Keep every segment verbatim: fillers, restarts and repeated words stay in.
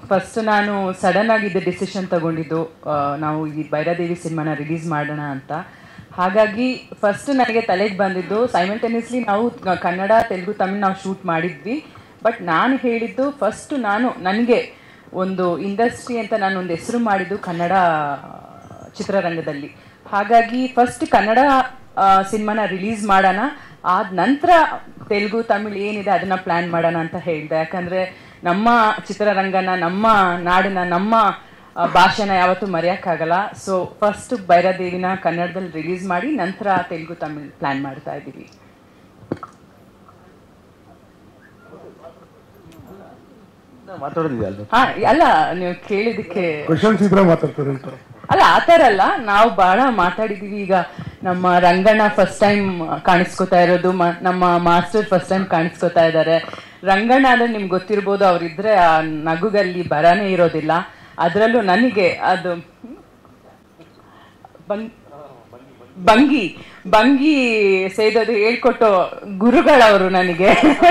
First ನಾನು sudden ಆಗಿ ಇದು ಡಿಸಿಷನ್ ತಗೊಂಡಿದ್ದು, ನಾವು ಈ ಭೈರಾದೇವಿ ಸಿನಿಮಾನ ರಿಲೀಸ್ ಮಾಡೋಣ ಅಂತ. ಹಾಗಾಗಿ ಫಸ್ಟ್ ನನಗೆ ತಲೆಗೆ ಬಂದಿದ್ದು, ಸೈಮಲ್ಟೇನಿಯಸ್ಲಿ ನಾವು ಕನ್ನಡ, ತೆಲುಗು, ತಮಿಳು ನಾವು ಶೂಟ್ ಮಾಡಿದ್ವಿ. ಬಟ್ ನಾನು ಹೇಳಿದ್ದು ಫಸ್ಟ್ ನಾನು ನನಗೆ ಒಂದು ಇಂಡಸ್ಟ್ರಿ ಅಂತ ನಾನು ಒಂದು ಹೆಸರು ಮಾಡಿದ್ದು ಕನ್ನಡ ಚಿತ್ರರಂಗದಲ್ಲಿ. ಹಾಗಾಗಿ ಫಸ್ಟ್ ಕನ್ನಡ ಸಿನಿಮಾನ ರಿಲೀಸ್ ಮಾಡೋಣ, ಆದ ನಂತರ ತೆಲುಗು, ತಮಿಳು ಏನಿದೆ ಅದನ್ನು ಪ್ಲ್ಯಾನ್ ಮಾಡೋಣ ಅಂತ ಹೇಳಿದೆ. ಯಾಕಂದರೆ ನಮ್ಮ ಚಿತ್ರರಂಗನ, ನಮ್ಮ ನಾಡಿನ, ನಮ್ಮ ಭಾಷೆನ ಯಾವತ್ತೂ ಮರೆಯೋಕ್ಕಾಗಲ್ಲ. ಸೊ ಫಸ್ಟ್ ಭೈರಾದೇವಿನ ಕನ್ನಡದಲ್ಲಿ ರಿಲೀಸ್ ಮಾಡಿ ನಂತರ ತೆಲುಗು, ತಮಿಳು ಪ್ಲ್ಯಾನ್ ಮಾಡ್ತಾ ಇದ್ದೀವಿ. ಹಾ, ಅಲ್ಲ ನೀವು ಕೇಳಿದಕ್ಕೆ ಅಲ್ಲ ಆ ಥರ ಅಲ್ಲ, ನಾವು ಭಾಳ ಮಾತಾಡಿದ್ದೀವಿ. ಈಗ ನಮ್ಮ ರಂಗಣ್ಣ ಫಸ್ಟ್ ಟೈಮ್ ಕಾಣಿಸ್ಕೋತಾ ಇರೋದು, ನಮ್ಮ ಮಾಸ್ಟರ್ ಫಸ್ಟ್ ಟೈಮ್ ಕಾಣಿಸ್ಕೋತಾ ಇದ್ದಾರೆ. ರಂಗಣ್ಣ ಅಂದರೆ ನಿಮ್ಗೆ ಗೊತ್ತಿರ್ಬೋದು, ಅವರಿದ್ರೆ ಆ ನಗುಗಲ್ಲಿ ಬರಾನೇ ಇರೋದಿಲ್ಲ. ಅದರಲ್ಲೂ ನನಗೆ ಅದು ಬಂಗಿ ಬಂಗಿ ಸೇದೋದು ಹೇಳ್ಕೊಟ್ಟು ಗುರುಗಳವರು ನನಗೆ.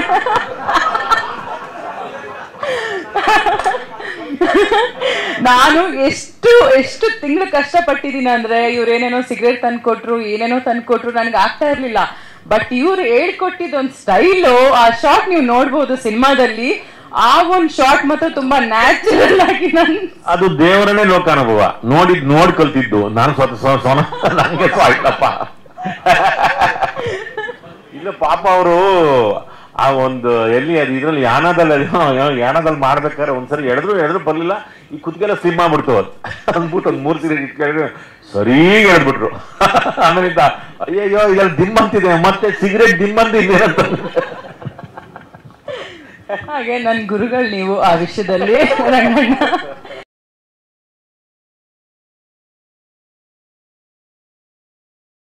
ನಾನು ಎಷ್ಟು ಎಷ್ಟು ತಿಂಗಳು ಕಷ್ಟಪಟ್ಟಿದ್ದೀನಿ ಅಂದ್ರೆ, ಇವ್ರು ಏನೇನೋ ಸಿಗರೇಟ್ ತಂದ್ಕೊಟ್ರು, ಏನೇನೋ ತಂದ್ಕೊಟ್ರು, ನನಗೆ ಆಗ್ತಾ ಇರ್ಲಿಲ್ಲ. ಬಟ್ ಇವ್ರು ಹೇಳ್ಕೊಟ್ಟಿದ್ ಒಂದು ಸ್ಟೈಲು, ಆ ಶಾರ್ಟ್ ನೀವು ನೋಡ್ಬೋದು ಸಿನಿಮಾದಲ್ಲಿ. ಆ ಒಂದ್ ಶಾರ್ಟ್ ಮಾತ್ರ ತುಂಬಾ ನ್ಯಾಚುರಲ್ ಆಗಿ ನನ್ ಅದು ದೇವರನ್ನೇ ಲೋಕಾನುಭವ ನೋಡಿದ್ ನೋಡ್ ಕಲ್ತಿದ್ದು. ನಾನು ಸ್ವತಃ ಸೋನ ನಂಗೆ ಆಯ್ತಪ್ಪ. ಇಲ್ಲ ಪಾಪ ಅವರು ಆ ಒಂದು ಎಲ್ಲಿ ಅದು ಇದ್ರಲ್ಲಿ ಯಾನದಲ್ಲಿ ಯಾನದಲ್ಲಿ ಮಾಡ್ಬೇಕಾದ್ರೆ ಒಂದ್ಸರಿ ಎಳೆದ್ರು ಎಳೆದ್ರು ಬರ್ಲಿಲ್ಲ, ಈ ಕುತ್ಗೆಲ್ಲ ಸ್ಲಿಮ್ ಮಾಡ್ಬಿಡ್ತು ಅದು ಅಂದ್ಬಿಟ್ಟು ಒಂದ್ ಮೂರ್ ಸೀರೆ ಇಟ್ಕೊಂಡ್ರೆ ಸರಿ ಎಳೆದ್ಬಿಟ್ರು. ಆಮೇಲಿಂದ ಅಯ್ಯಯ್ಯೋ ಇದೆಲ್ಲ ದಿಮ್ಮಂತಿದೆ, ಮತ್ತೆ ಸಿಗರೇಟ್ ದಿಮ್ಮಂತಿದೆ ಅಂತ. ಹಾಗೆ ನನ್ನ ಗುರುಗಳು ನೀವು ಆ ವಿಷಯದಲ್ಲಿ ರಂಗಣ್ಣ.